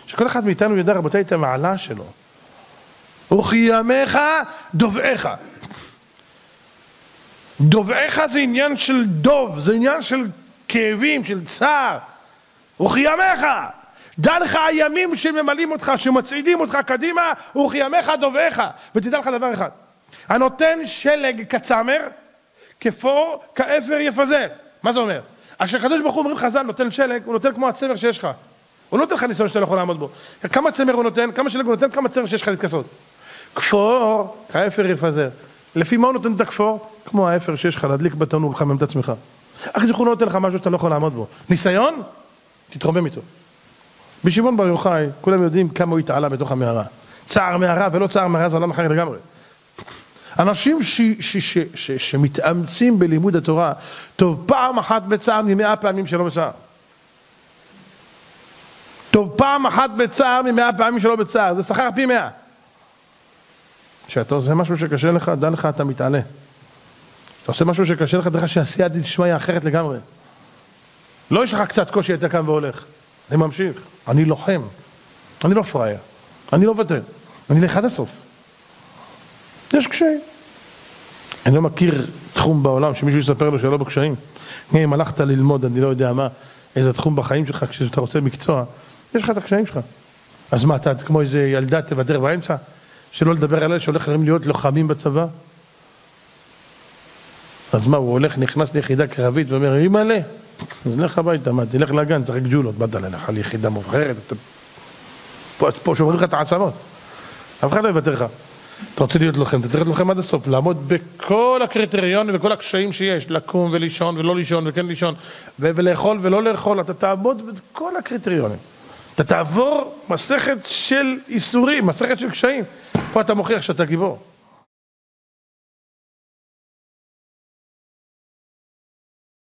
שכל אחד מאיתנו יודע, רבותיי, את המעלה שלו. וכימיך דובעך. דובעך זה עניין של דוב, זה עניין של כאבים, של צער. וכימיך, דע לך הימים שממלאים אותך, שמצעידים אותך קדימה, וכימיך דובעך. ותדע לך דבר אחד, הנותן שלג כצמר, כפור כאפר יפזר. מה זה אומר? כשהקדוש ברוך הוא אומרים חז"ל נותן שלג, הוא נותן כמו הצמר שיש לך. הוא לא נותן לך ניסיון שאתה לא יכול לעמוד בו. כמה צמר הוא נותן, כמה שלג הוא נותן, כמה צמר שיש לך להתכסות. כפור כאפר יפזר. לפי מה הוא נותן את הכפור? כמו האפר שיש לך להדליק בתנור ולחמם את עצמך. הקדוש ברוך הוא נותן לך משהו שאתה לא יכול לעמוד בו. ניסיון? תתרומם איתו. בשמעון בר יוחאי, כולם יודעים כמה הוא התעלה בתוך המערה. צער מערה ולא צער מערה זה עולם אחר לגמרי. אנשים שמתאמצים בלימוד התורה, טוב פעם אחת בצער מ100 פעמים שלא בצער. טוב פעם אחת בצער מ100 פעמים שלא בצער, זה שכר פי 100. כשאתה עושה משהו שקשה לך, דע לך אתה מתעלה. אתה עושה משהו שקשה לך, דע לך שעשייה דשמיא אחרת לגמרי. לא יש לך קצת קושי, אתה קם והולך. אני ממשיך, אני לוחם, אני לא פראייר, אני לא ותן, אני לך עד הסוף. יש קשיים. אני לא מכיר תחום בעולם שמישהו יספר לו שלא בקשיים. אם הלכת ללמוד, אני לא יודע מה, איזה תחום בחיים שלך, כשאתה רוצה מקצוע, יש לך את הקשיים שלך. אז מה, אתה כמו איזה ילדה תוותר באמצע? שלא לדבר עליה שהולך להיות לוחמים בצבא? אז מה, הוא הולך, נכנס ליחידה קרבית ואומר, אמא לה, אז לך הביתה, מה, תלך לגן, צריך ג'ולות, באת ללך על יחידה מובחרת, פה שומרים לך את העצמות. אף אחד לא יוותר לך. אתה רוצה להיות לוחם, אתה צריך להיות לוחם עד הסוף, לעמוד בכל הקריטריונים וכל הקשיים שיש, לקום ולישון ולא לישון וכן לישון, ולאכול ולא לאכול, אתה תעמוד בכל הקריטריונים. אתה תעבור מסכת של איסורים, מסכת של קשיים. פה אתה מוכיח שאתה גיבור.